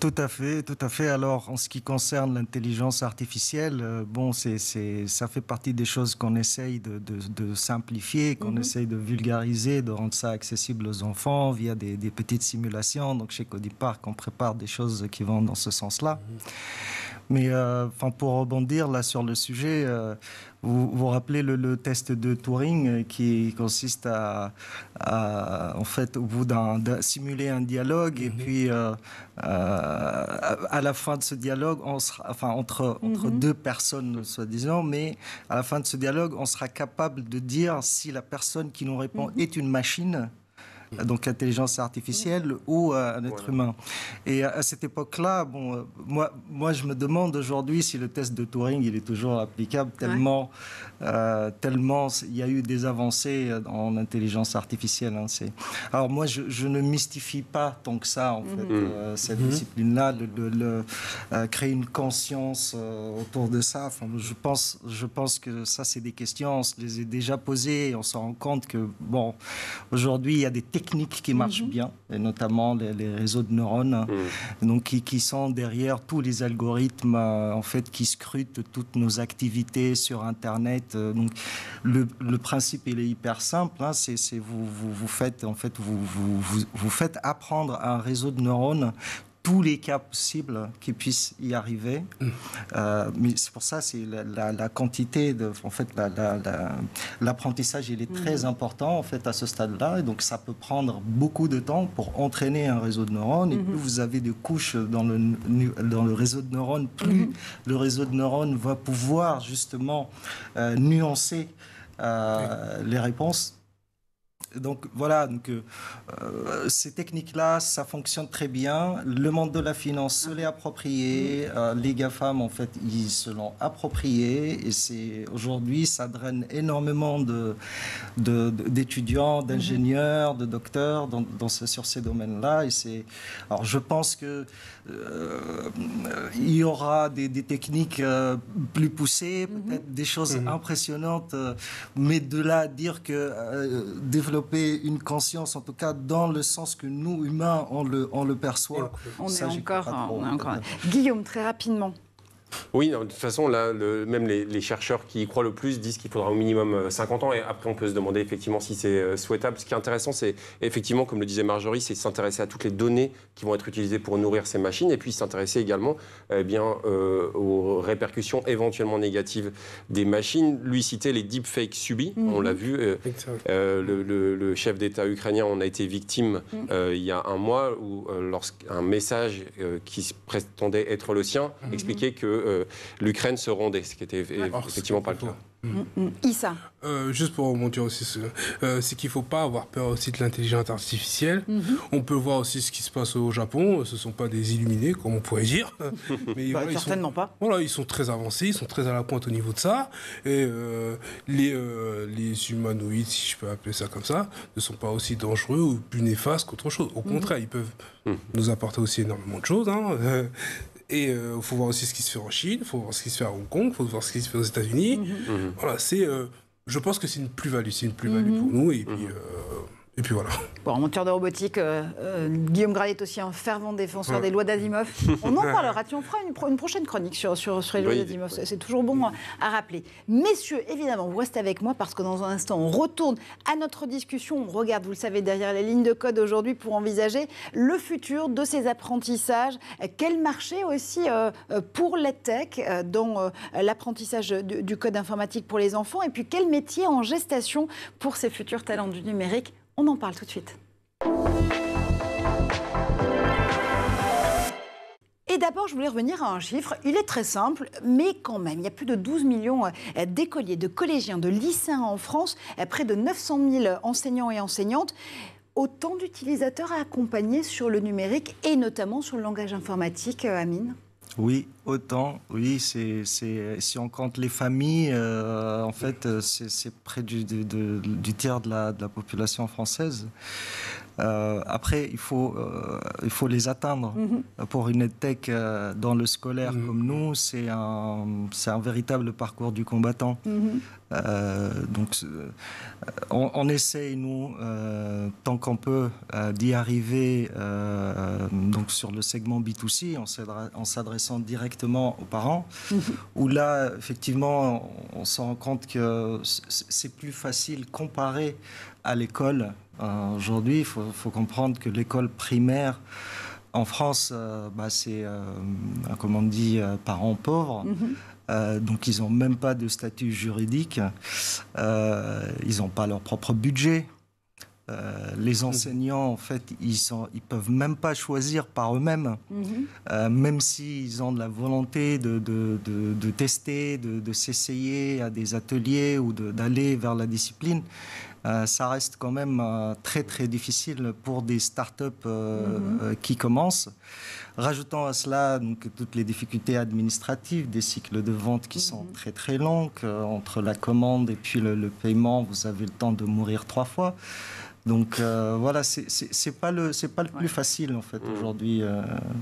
Tout à fait, tout à fait. Alors, en ce qui concerne l'intelligence artificielle, euh, bon, c'est, c'est, ça fait partie des choses qu'on essaye de, de, de simplifier, qu'on mm-hmm. essaye de vulgariser, de rendre ça accessible aux enfants via des, des petites simulations. Donc, chez Codiparc, on prépare des choses qui vont dans ce sens-là. Mm-hmm. Mais euh, pour rebondir là sur le sujet, euh, vous vous rappelez le, le test de Turing euh, qui consiste à, à, en fait, au bout d'un, d'un simuler un dialogue mm-hmm. et puis euh, euh, à la fin de ce dialogue, on sera, enfin entre entre mm-hmm. deux personnes soi-disant, mais à la fin de ce dialogue, on sera capable de dire si la personne qui nous répond mm-hmm. est une machine. Donc intelligence artificielle mmh. ou euh, un être voilà. humain. Et à cette époque-là, bon, euh, moi, moi, je me demande aujourd'hui si le test de Turing il est toujours applicable, tellement, ouais. euh, tellement il y a eu des avancées en intelligence artificielle. Hein, c'est... Alors moi, je, je ne mystifie pas tant que ça, en mmh. fait, euh, cette mmh. discipline-là, le, le, le, euh, créer une conscience euh, autour de ça. Enfin, je pense, je pense que ça, c'est des questions, on se les a déjà posées et on se rend compte que, bon, aujourd'hui, il y a des techniques qui marchent mmh. bien, et notamment les, les réseaux de neurones, mmh. donc qui, qui sont derrière tous les algorithmes euh, en fait qui scrutent toutes nos activités sur Internet. Euh, donc le, le principe il est hyper simple, hein, c'est, c'est vous, vous vous faites en fait vous, vous, vous, vous faites apprendre à un réseau de neurones tous les cas possibles qui puissent y arriver. Mmh. Euh, mais c'est pour ça, c'est la, la, la quantité, de, en fait, la, la, la, l'apprentissage, il est mmh. très important en fait à ce stade-là. Et donc, ça peut prendre beaucoup de temps pour entraîner un réseau de neurones. Et mmh. plus vous avez de couches dans le, dans le réseau de neurones, plus mmh. le réseau de neurones va pouvoir justement euh, nuancer euh, mmh. les réponses. Donc voilà, donc, euh, ces techniques-là, ça fonctionne très bien. Le monde de la finance se l'est approprié. Euh, les GAFAM, en fait, ils se l'ont approprié. Et c'est, aujourd'hui, ça draine énormément de, de, de, d'étudiants, d'ingénieurs, de docteurs dans, dans ce, sur ces domaines-là. Et c'est, alors je pense qu'il euh, y aura des, des techniques euh, plus poussées, peut-être des choses mmh. impressionnantes. Euh, mais de là à dire que euh, développer une conscience, en tout cas dans le sens que nous, humains, on le, on le perçoit. On est encore... On est encore... Guillaume, très rapidement. Oui, de toute façon, là, le, même les, les chercheurs qui y croient le plus disent qu'il faudra au minimum cinquante ans. Et après, on peut se demander effectivement si c'est souhaitable. Ce qui est intéressant, c'est effectivement, comme le disait Marjorie, c'est s'intéresser à toutes les données qui vont être utilisées pour nourrir ces machines. Et puis s'intéresser également eh bien, euh, aux répercussions éventuellement négatives des machines. Lui citait les deepfakes subis. Mm-hmm. On l'a vu. Euh, euh, le, le, le chef d'État ukrainien en a été victime mm-hmm. euh, il y a un mois où euh, lorsqu'un message euh, qui prétendait être le sien mm-hmm. expliquait que Euh, l'Ukraine se rendait, ce qui était ouais. effectivement pas le cas. Mmh. Mmh. Issa. Euh, juste pour remonter aussi, euh, c'est qu'il ne faut pas avoir peur aussi de l'intelligence artificielle. Mmh. On peut voir aussi ce qui se passe au Japon. Ce ne sont pas des illuminés, comme on pourrait dire. Mais bah, voilà, certainement sont, pas. Voilà, ils sont très avancés, ils sont très à la pointe au niveau de ça. Et euh, les, euh, les humanoïdes, si je peux appeler ça comme ça, ne sont pas aussi dangereux ou plus néfastes qu'autre chose. Au mmh. contraire, ils peuvent mmh. nous apporter aussi énormément de choses. Hein. Et il euh, faut voir aussi ce qui se fait en Chine, il faut voir ce qui se fait à Hong Kong, il faut voir ce qui se fait aux États-Unis. Mm-hmm. Voilà, c'est, euh, je pense que c'est une plus-value, c'est une plus-value mm-hmm. pour nous. Et puis, euh, et puis voilà. Bon, en monteur de robotique, euh, euh, Guillaume Gralet est aussi un fervent défenseur ouais. des lois d'Asimov. On en parlera, on fera une, pro- une prochaine chronique sur, sur, sur les lois oui, d'Asimov. C'est, c'est toujours bon à rappeler. Messieurs, évidemment, vous restez avec moi parce que dans un instant, on retourne à notre discussion. On regarde, vous le savez, derrière les lignes de code aujourd'hui pour envisager le futur de ces apprentissages. Quel marché aussi euh, pour l'EdTech euh, dans euh, l'apprentissage du, du code informatique pour les enfants. Et puis, quel métier en gestation pour ces futurs talents du numérique. On en parle tout de suite. Et d'abord, je voulais revenir à un chiffre. Il est très simple, mais quand même, il y a plus de douze millions d'écoliers, de collégiens, de lycéens en France, près de neuf cent mille enseignants et enseignantes. Autant d'utilisateurs à accompagner sur le numérique et notamment sur le langage informatique, Amine. Oui, autant. Oui, c'est, c'est, si on compte les familles, euh, en fait, c'est, c'est près du, de, de, du tiers de la, de la population française. Euh, après, il faut, euh, il faut les atteindre. Mm-hmm. Pour une EdTech euh, dans le scolaire mm-hmm. comme nous, c'est un, c'est un véritable parcours du combattant. Mm-hmm. Euh, donc, euh, on, on essaye, nous, euh, tant qu'on peut, euh, d'y arriver euh, donc sur le segment B deux C, en, en s'adressant directement aux parents, mm-hmm. où là, effectivement, on, on se rend compte que c'est plus facile comparé à l'école. Euh, aujourd'hui, il faut, faut comprendre que l'école primaire en France, euh, bah, c'est, euh, comme on dit, euh, parents pauvres. Mm-hmm. Euh, donc, ils n'ont même pas de statut juridique. Euh, ils n'ont pas leur propre budget. Euh, les enseignants, en fait, ils ne ils peuvent même pas choisir par eux-mêmes, mmh. euh, même s'ils ont de la volonté de, de, de, de tester, de, de s'essayer à des ateliers ou de, d'aller vers la discipline. Euh, ça reste quand même euh, très, très difficile pour des startups euh, mmh. euh, qui commencent. Rajoutant à cela donc, toutes les difficultés administratives, des cycles de vente qui mmh. sont très, très longs. Euh, entre la commande et puis le, le paiement, vous avez le temps de mourir trois fois. Donc euh, voilà, c'est, c'est, c'est pas le, c'est pas le plus ouais. facile en fait mmh. aujourd'hui. Euh...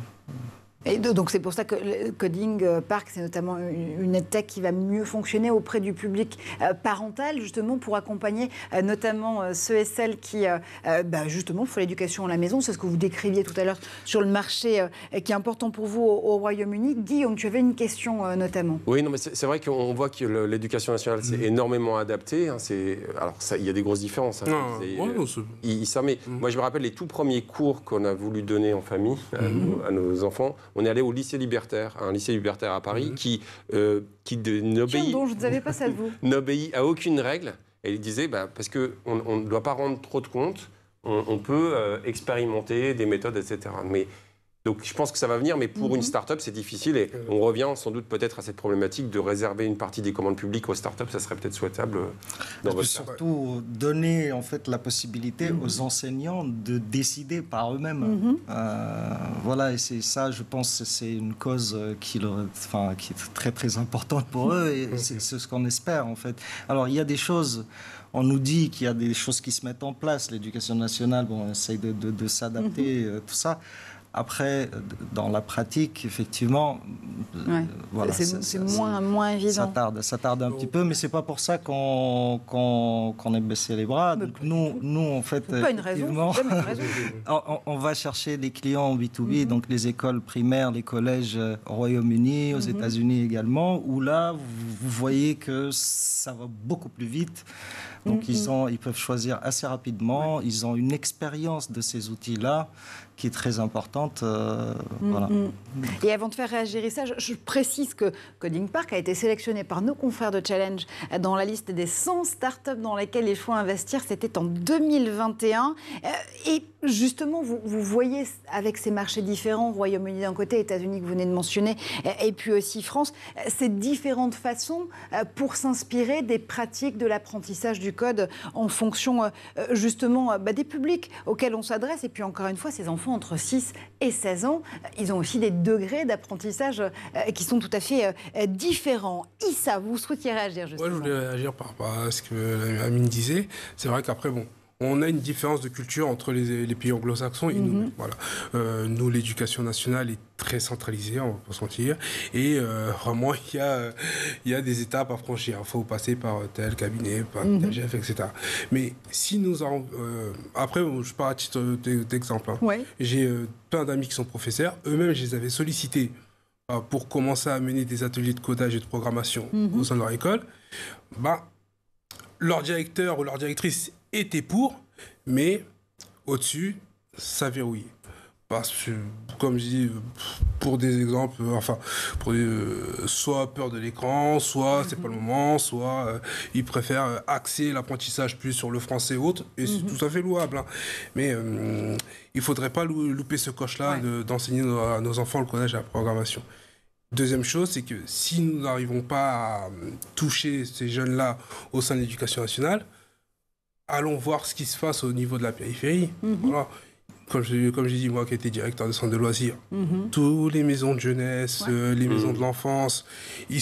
Et donc c'est pour ça que le Coding Park, c'est notamment une EdTech qui va mieux fonctionner auprès du public parental, justement pour accompagner notamment ceux et celles qui, bah, justement, font l'éducation à la maison. C'est ce que vous décriviez tout à l'heure sur le marché qui est important pour vous au, au Royaume-Uni. Guillaume, tu avais une question notamment. Oui, non, mais c'est, c'est vrai qu'on voit que le, l'éducation nationale s'est mmh. énormément adaptée. Hein, c'est, alors, ça, il y a des grosses différences. Hein, non, c'est, ouais, non, il, ça, mais mmh. moi, je me rappelle les tout premiers cours qu'on a voulu donner en famille mmh. à, nos, à nos enfants. On est allé au lycée libertaire, un lycée libertaire à Paris, mmh. qui, euh, qui de, n'obéit, Tiens donc, je ne savais pas ça de vous. n'obéit à aucune règle. Et il disait, bah, parce qu'on ne doit pas rendre trop de compte, on, on peut euh, expérimenter des méthodes, et cetera. Mais, donc je pense que ça va venir, mais pour mmh. une start-up, c'est difficile. Et on revient sans doute peut-être à cette problématique de réserver une partie des commandes publiques aux start-up. Ça serait peut-être souhaitable dans votre cas. Surtout donner en fait, la possibilité mmh. aux enseignants de décider par eux-mêmes. Mmh. Euh, voilà, et c'est ça, je pense que c'est une cause qui, leur, enfin, qui est très très importante pour eux. Et c'est, c'est ce qu'on espère en fait. Alors il y a des choses... On nous dit qu'il y a des choses qui se mettent en place. L'éducation nationale, bon, on essaye de, de, de s'adapter, mmh. euh, tout ça. Après, dans la pratique, effectivement, ouais. euh, voilà, c'est, ça, c'est ça, moins, c'est, moins évident. Ça tarde, ça tarde un petit peu, mais c'est pas pour ça qu'on, qu'on, qu'on ait baissé les bras. Donc nous, nous, en fait, pas une raison, une raison. on, on va chercher des clients en B deux B, mm-hmm. donc les écoles primaires, les collèges au Royaume-Uni, aux mm-hmm. États-Unis également, où là, vous, vous voyez que ça va beaucoup plus vite. Donc, mm-hmm. ils, ont, ils peuvent choisir assez rapidement. Ouais. Ils ont une expérience de ces outils-là qui est très importante. Euh, mm-hmm. voilà. Et avant de faire réagir ça, je, je précise que Coding Park a été sélectionné par nos confrères de Challenge dans la liste des cent startups dans lesquelles il faut investir. C'était en deux mille vingt et un. Et justement, vous, vous voyez avec ces marchés différents, Royaume-Uni d'un côté, États-Unis que vous venez de mentionner, et puis aussi France, ces différentes façons pour s'inspirer des pratiques de l'apprentissage du code en fonction justement bah, des publics auxquels on s'adresse. Et puis encore une fois, ces enfants entre six et seize ans, ils ont aussi des degrés d'apprentissage qui sont tout à fait différents. Issa, vous souhaitiez réagir justement? Moi, je voulais réagir par rapport à ce que Amine disait. C'est vrai qu'après, bon, on a une différence de culture entre les, les pays anglo-saxons et mm-hmm. nous. Voilà. Euh, nous, l'éducation nationale est très centralisée, on va pas se mentir. Et euh, vraiment, il y a, il y a des étapes à franchir. Il faut passer par tel cabinet, par mm-hmm. tel chef, et cetera. Mais si nous avons... Euh, après, je pars à titre d'exemple. Hein. Ouais. J'ai euh, plein d'amis qui sont professeurs. Eux-mêmes, je les avais sollicités euh, pour commencer à mener des ateliers de codage et de programmation mm-hmm. au sein de leur école. Bah, leur directeur ou leur directrice était pour, mais au-dessus, ça verrouille. Parce que, comme je dis, pour des exemples, enfin, pour, euh, soit peur de l'écran, soit c'est pas le moment, soit euh, ils préfèrent axer l'apprentissage plus sur le français ou autre, et c'est mm-hmm. tout à fait louable. Hein. Mais euh, il faudrait pas louper ce coche-là ouais. de, d'enseigner nos, à nos enfants le codage et la programmation. Deuxième chose, c'est que si nous n'arrivons pas à toucher ces jeunes-là au sein de l'éducation nationale, allons voir ce qui se passe au niveau de la périphérie. Mm-hmm. Voilà. Comme, je, comme j'ai dit, moi qui étais directeur de centre de loisirs, mm-hmm. toutes les maisons de jeunesse, ouais. euh, les maisons mmh. de l'enfance, ils sont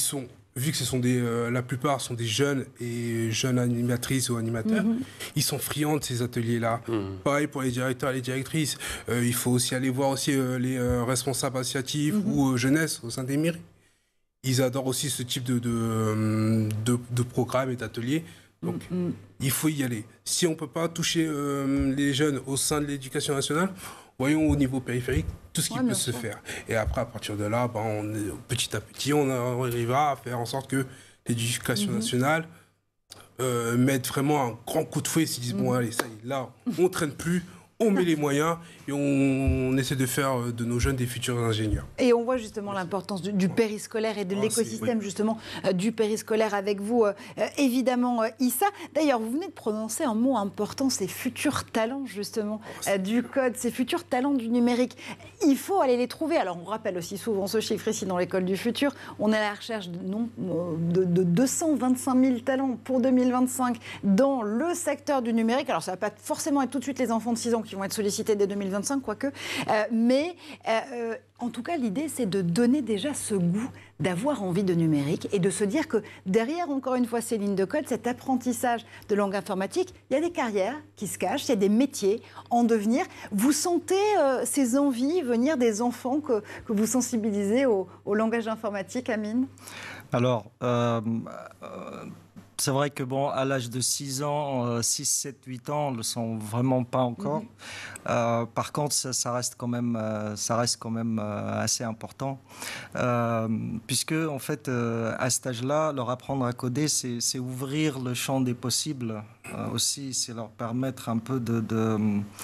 vu que ce sont des, euh, la plupart sont des jeunes et jeunes animatrices ou animateurs, mmh. ils sont friands de ces ateliers-là. Mmh. Pareil pour les directeurs et les directrices. Euh, il faut aussi aller voir aussi euh, les euh, responsables associatifs mmh. ou euh, jeunesse au sein des mairies. Ils adorent aussi ce type de, de, de, de programme et d'ateliers. Donc, mmh. il faut y aller. Si on ne peut pas toucher euh, les jeunes au sein de l'éducation nationale, voyons au niveau périphérique tout ce qui ouais, peut se sûr. faire. Et après, à partir de là, ben, on est, petit à petit, on arrivera à faire en sorte que l'éducation mmh. nationale euh, mette vraiment un grand coup de fouet et se dise, mmh. bon, allez, ça y est, là, on ne traîne plus, on met les moyens et on, on essaie de faire de nos jeunes des futurs ingénieurs. Et on voit justement l'importance du, du périscolaire et de oh, l'écosystème oui. justement euh, du périscolaire avec vous, euh, évidemment, euh, Issa. D'ailleurs, vous venez de prononcer un mot important, ces futurs talents justement oh, euh, du code, ces futurs talents du numérique. Il faut aller les trouver. Alors, on rappelle aussi souvent ce chiffre ici dans l'école du futur. On est à la recherche de, non, de, de deux cent vingt-cinq mille talents pour deux mille vingt-cinq dans le secteur du numérique. Alors, ça ne va pas forcément être tout de suite les enfants de six ans qui vont être sollicités dès deux mille vingt-cinq, quoique. Euh, mais euh, en tout cas, l'idée, c'est de donner déjà ce goût d'avoir envie de numérique et de se dire que derrière, encore une fois, ces lignes de code, cet apprentissage de langue informatique, il y a des carrières qui se cachent, il y a des métiers en devenir. Vous sentez euh, ces envies venir des enfants que, que vous sensibilisez au, au langage informatique, Amine ? Alors, euh, euh, c'est vrai que bon, à l'âge de six ans, euh, six, sept, huit ans, on ne le sent vraiment pas encore. Mmh. Euh, par contre, ça, ça, reste quand même, euh, ça reste quand même euh, assez important. Euh, puisque, en fait, euh, à cet âge-là, leur apprendre à coder, c'est, c'est ouvrir le champ des possibles. Euh, aussi, c'est leur permettre un peu de, de,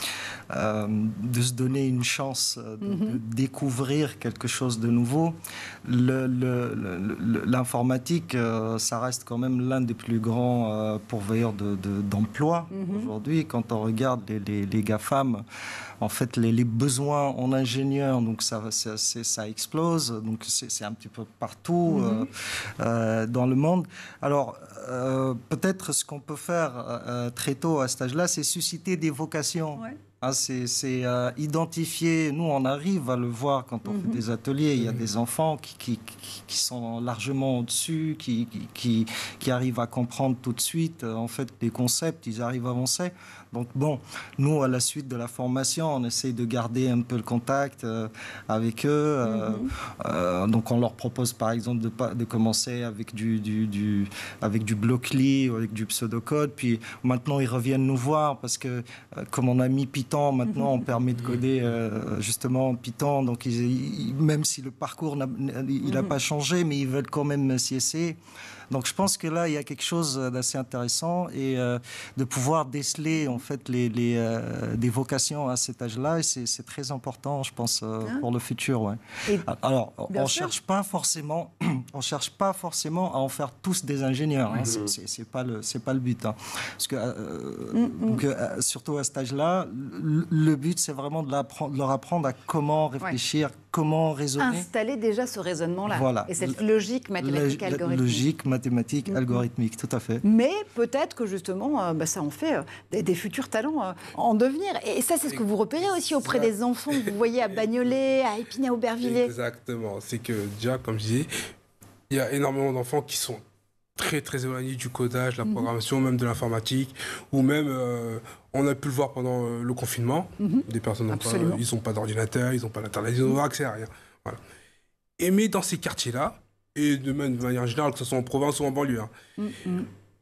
euh, de se donner une chance de, mmh. de découvrir quelque chose de nouveau. Le, le, le, l'informatique, euh, ça reste quand même l'un des plus grands euh, pourvoyeurs de, de, d'emploi mmh. aujourd'hui. Quand on regarde les, les, les GAFAM, en fait, les, les besoins en ingénieurs, donc ça, ça, ça explose. Donc c'est, c'est un petit peu partout mmh. euh, euh, dans le monde. Alors, euh, peut-être ce qu'on peut faire euh, très tôt à cet âge-là, c'est susciter des vocations. Ouais. Hein, c'est c'est euh, identifier, nous on arrive à le voir quand on mmh. fait des ateliers, il y a des enfants qui, qui, qui, qui sont largement au-dessus, qui, qui, qui, qui arrivent à comprendre tout de suite euh, en fait les concepts, ils arrivent à avancer. Donc bon, nous à la suite de la formation, on essaie de garder un peu le contact euh, avec eux. Euh, mmh. euh, donc on leur propose par exemple de, de commencer avec du, du, du, avec du Blockly, avec du pseudocode, puis maintenant ils reviennent nous voir parce que euh, comme on a mis Python, maintenant on permet de coder euh, justement Python, donc ils, ils, même si le parcours n'a, il n'a pas changé, mais ils veulent quand même s'y essayer. Donc je pense que là il y a quelque chose d'assez intéressant et euh, de pouvoir déceler en fait les, les euh, des vocations à cet âge-là, et c'est, c'est très important, je pense, euh, hein pour le futur. Ouais. Et alors on ne cherche pas forcément, on cherche pas forcément à en faire tous des ingénieurs. Hein, mmh. c'est, c'est, c'est pas le c'est pas le but. Hein. Parce que euh, mmh. donc, euh, surtout à cet âge-là, le, le but c'est vraiment de, de leur apprendre à comment réfléchir. Ouais. Comment raisonner. Installer déjà ce raisonnement-là. Voilà. Et cette logique mathématique la, algorithmique. Logique mathématique mmh. algorithmique, tout à fait. Mais peut-être que justement, euh, bah, ça en fait euh, des, des futurs talents euh, en devenir. Et ça, c'est ce que vous repérez aussi auprès des enfants que vous voyez à Bagnolet, à Épinay-Aubervilliers. Exactement. C'est que déjà, comme je disais, il y a énormément d'enfants qui sont très très éloignés du codage, la programmation, mmh. même de l'informatique, ou même, euh, on a pu le voir pendant euh, le confinement, mmh. des personnes n'ont pas, ils n'ont pas d'ordinateur, ils n'ont pas d'internet, ils n'ont accès à rien. Voilà. Et mais dans ces quartiers-là, et de manière générale, que ce soit en province ou en banlieue, hein, mmh.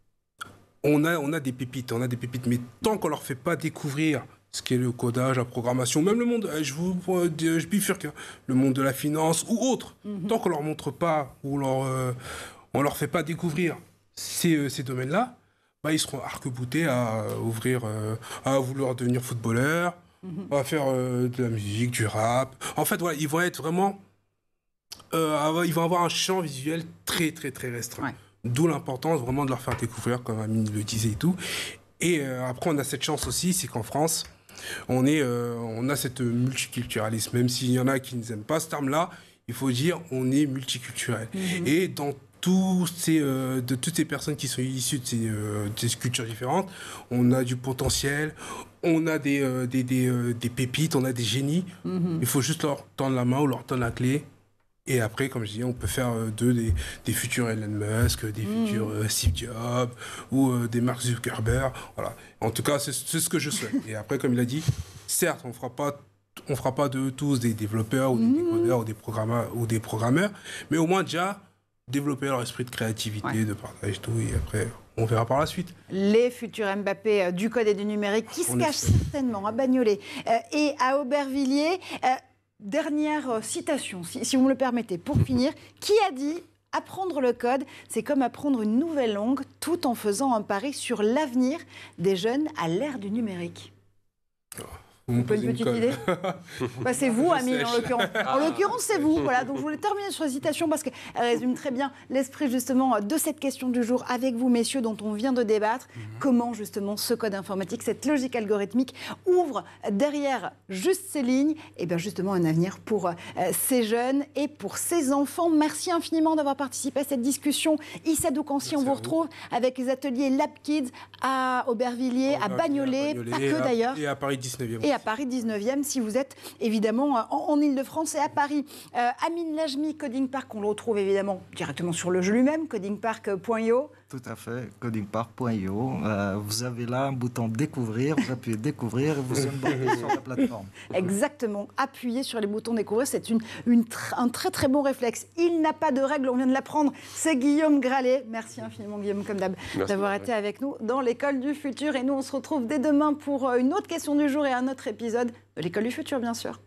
on, a, on a des pépites, on a des pépites, mais tant qu'on leur fait pas découvrir ce qu'est le codage, la programmation, même le monde, je vous je bifurque, le monde de la finance ou autre, mmh. tant qu'on leur montre pas ou leur euh, on ne leur fait pas découvrir ces, ces domaines-là, bah, ils seront arc-boutés à ouvrir, euh, à vouloir devenir footballeurs, mm-hmm. à faire euh, de la musique, du rap. En fait, voilà, ils vont être vraiment... Euh, ils vont avoir un champ visuel très, très, très restreint. Ouais. D'où l'importance vraiment de leur faire découvrir, comme Amine le disait et tout. Et euh, après, on a cette chance aussi, c'est qu'en France, on, est, euh, on a cette multiculturalisme. Même s'il y en a qui n'aiment pas ce terme-là, il faut dire on est multiculturel. Mm-hmm. Et dans Tous ces, euh, de toutes ces personnes qui sont issues de ces, euh, de ces cultures différentes, on a du potentiel, on a des, euh, des, des, euh, des pépites, on a des génies. Mm-hmm. Il faut juste leur tendre la main ou leur tendre la clé Et après, comme je dis, on peut faire euh, d'eux des, des futurs Elon Musk, des mmh. futurs euh, Steve Jobs ou euh, des Mark Zuckerberg. Voilà. En tout cas, c'est ce que je souhaite. Et après, comme il a dit, certes, on fera pas, on fera pas de tous des développeurs ou des mmh. décodeurs ou des programmeurs ou des programmeurs, mais au moins déjà développer leur esprit de créativité, ouais. de partage, tout. Et après, on verra par la suite. Les futurs Mbappé euh, du code et du numérique qui on se cachent certainement à Bagnolet euh, et à Aubervilliers. Euh, Dernière euh, citation, si, si vous me le permettez, pour finir. Qui a dit « Apprendre le code, c'est comme apprendre une nouvelle langue, tout en faisant un pari sur l'avenir des jeunes à l'ère du numérique ». Vous pouvez une petite idée bah, c'est vous, Amine, en l'occurrence. En l'occurrence, c'est vous. Voilà. Donc, je voulais terminer sur la citation parce qu'elle résume très bien l'esprit, justement, de cette question du jour avec vous, messieurs, dont on vient de débattre. Mm-hmm. Comment, justement, ce code informatique, cette logique algorithmique ouvre derrière juste ces lignes, et bien, justement, un avenir pour euh, ces jeunes et pour ces enfants. Merci infiniment d'avoir participé à cette discussion. Issa Doukansi, on vous retrouve vous. avec les ateliers Lab Kids à Aubervilliers, à Bagnolet, pas que d'ailleurs. Et à Paris dix-neuvième. Et à Paris dix-neuvième, si vous êtes évidemment en, en Ile-de-France et à Paris. Euh, Amine Lajmi, Coding Park, on le retrouve évidemment directement sur le jeu lui-même, coding park point i o. Tout à fait, coding park point i o. Euh, vous avez là un bouton découvrir, vous appuyez découvrir et vous embarquez sur la plateforme. Exactement, appuyez sur les boutons découvrir, c'est une, une tr- un très très bon réflexe. Il n'a pas de règle, on vient de l'apprendre, c'est Guillaume Gralet. Merci infiniment Guillaume, comme d'hab, d'avoir été avec nous dans l'école du futur. Et nous, on se retrouve dès demain pour une autre question du jour et un autre épisode de l'école du futur, bien sûr.